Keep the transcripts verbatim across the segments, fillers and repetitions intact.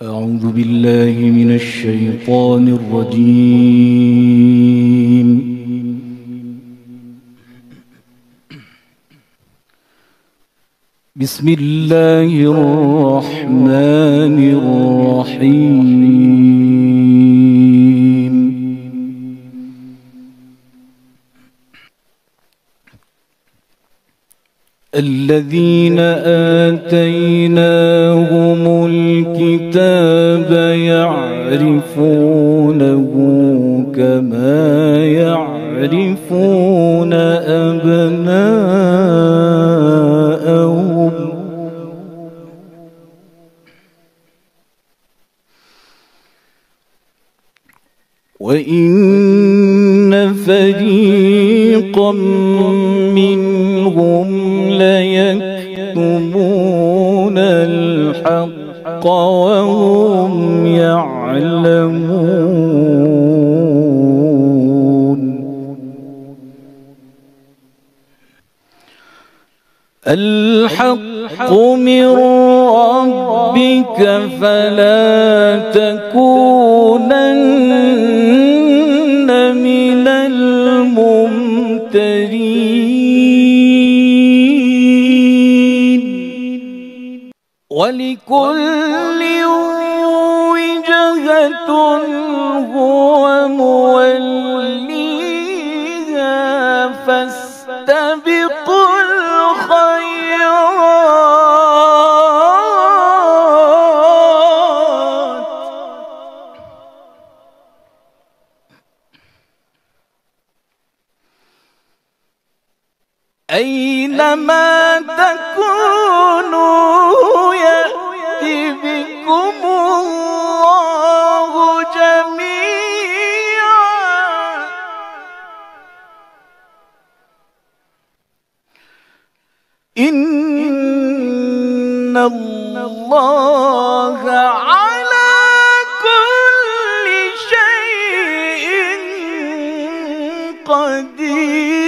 أعوذ بالله من الشيطان الرجيم. بسم الله الرحمن الرحيم. الذين آتيناهم الكتاب يعرفونه كما يعرفون أبناءهم وإن فريقا منهم ليكتمون الحق وهم يعلمون. الحق من ربك فلا تكونن من الممترين. ولكل وجهة هو موليها فاستبقوا الخيرات أينما تكونوا يأت بكم الله جميعا إن الله على كل شيء قدير.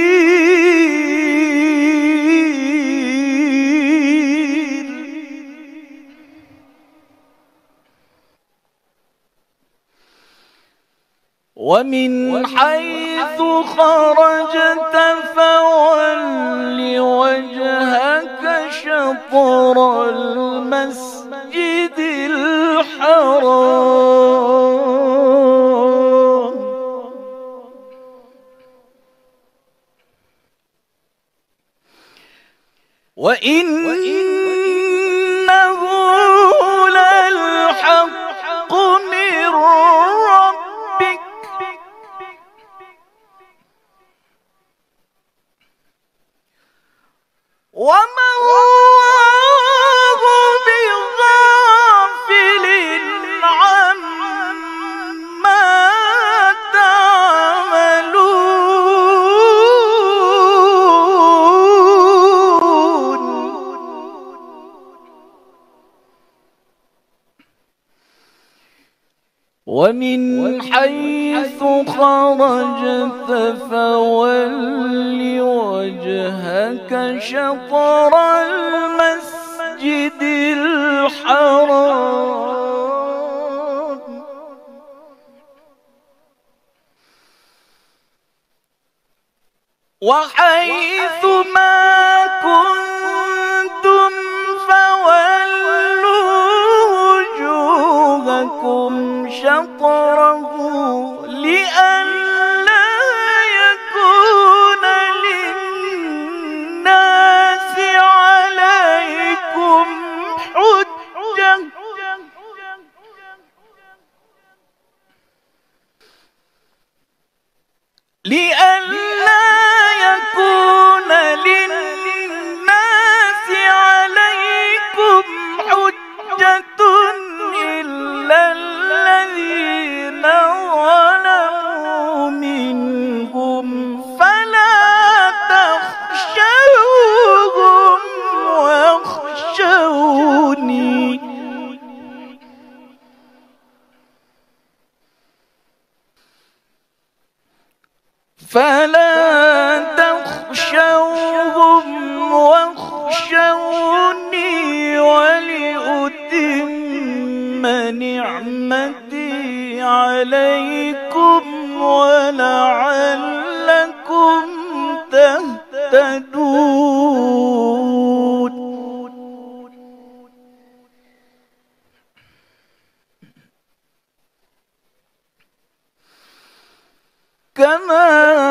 ومن حيث خرجت فول وجهك شطر المسجد الحرام وإنه للحق من ربك وما الله بغافل عما تعملون. ومن حيث خرجت فول وجهك شطر المسجد الحرام وحيث ما كنتم فولوا وجوهكم شطره لئلا يكون للناس عليكم حجة لئلا يكون للناس عليكم حجة إلا الذين ظلموا منهم فلا تخشوهم واخشوني فلا تخشوهم واخشوني ولأتم نعمتي عليكم ولعلكم تهتدون. كما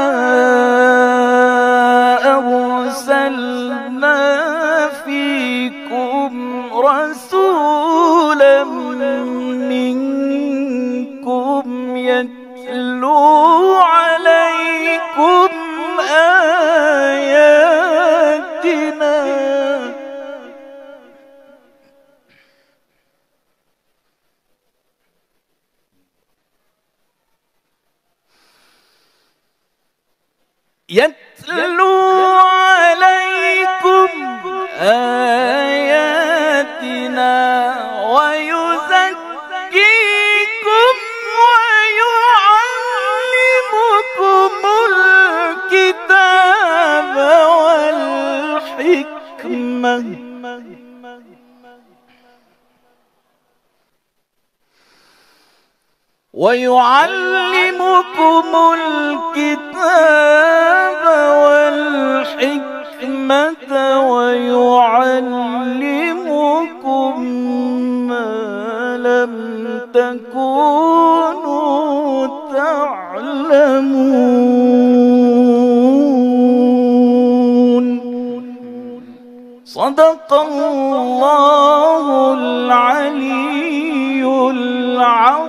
أرسلنا فيكم رسولا منكم يتلو عليكم آياتنا يتلو عليكم آياتنا ويزكيكم ويعلمكم الكتاب والحكمة ويعلمكم الكتاب والحكمة ويعلمكم ما لم تكونوا تعلمون. صدق الله العلي العظيم.